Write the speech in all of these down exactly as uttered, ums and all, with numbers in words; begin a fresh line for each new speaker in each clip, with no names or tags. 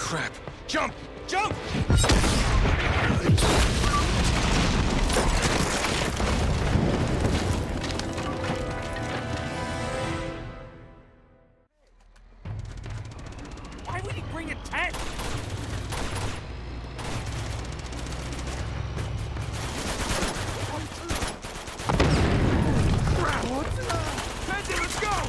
crap! Jump! Jump!
Why would he bring a tent? Tenzin, let's go!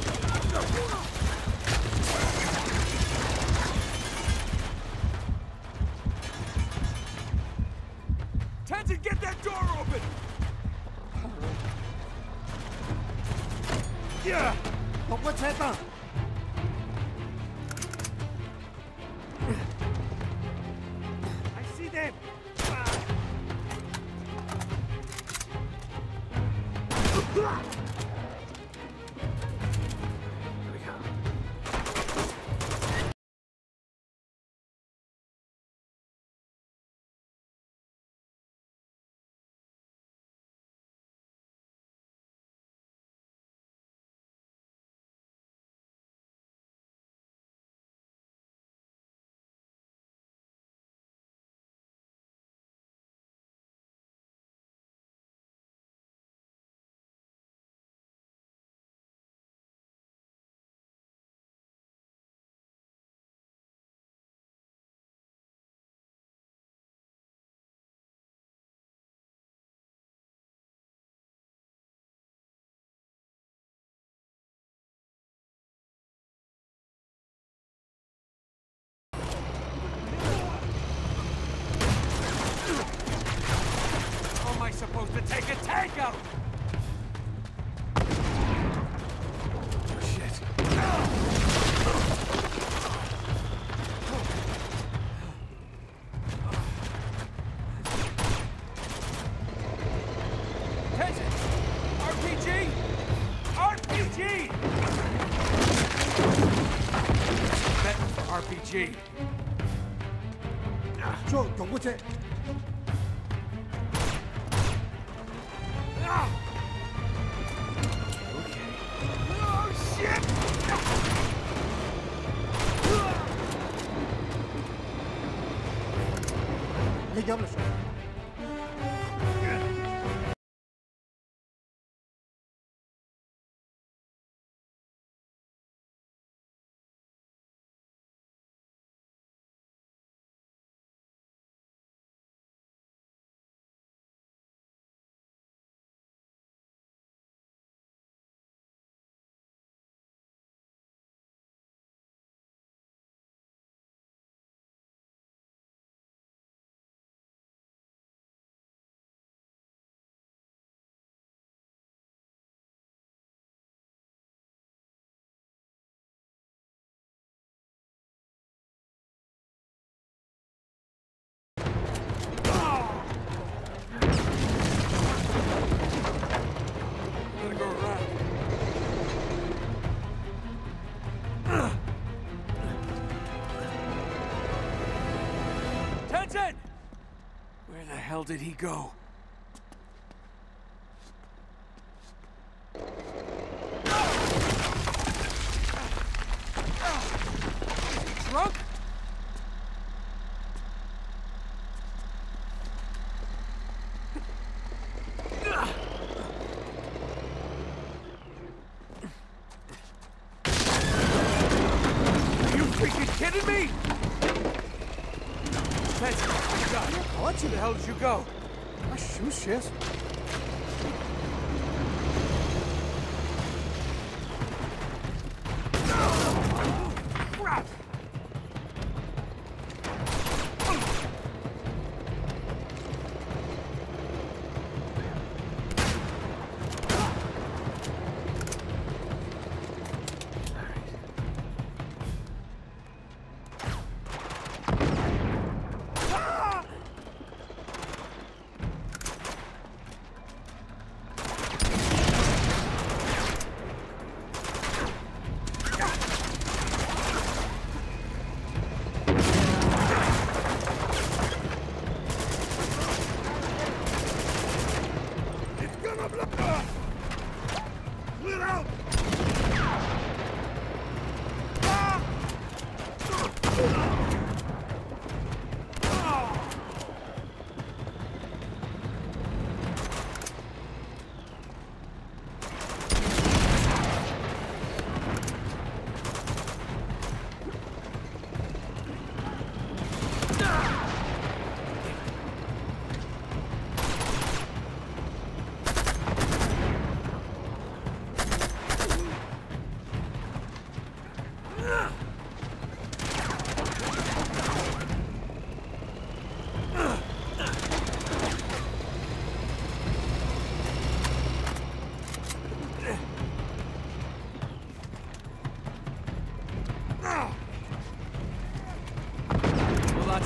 Tenzin, get that door open! Yeah!
Don't put that down. I see them.
How am I supposed to take a tank out?
Oh, shit.
Tenzin! R P G! R P G! Betting for R P G.
Joe, don't put it.
Ah! Okay. Oh, shit!
Les gars, le chef.
Gotta go around. Tenzin! Where the hell did he go? Drunk? Are you freaking kidding me? Tenzin, my God, where the hell did you go?
My shoes, yes.
Crap!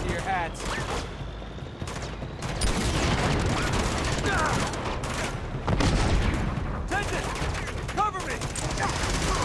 to your hats. Tenzin! Cover me!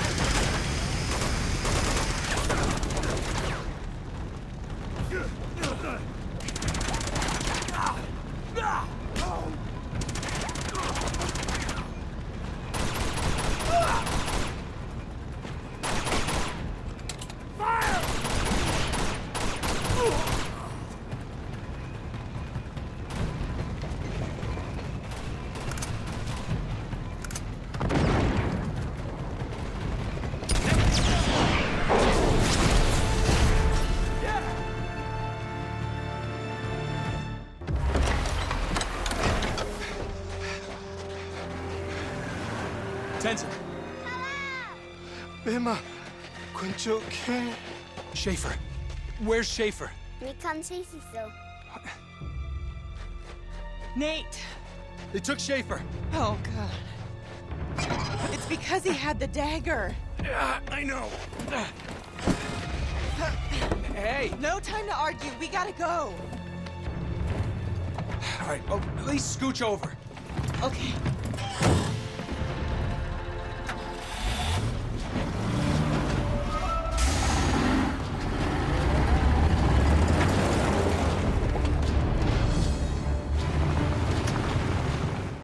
Tenzin!
Emma, 건조해.
Schaefer. Where's Schaefer?
We can't chase you so.
Nate!
They took Schaefer.
Oh, God. It's because he had the dagger.
Ah, I know. Hey!
No time to argue. We gotta go.
All right, oh, at least scooch over.
Okay.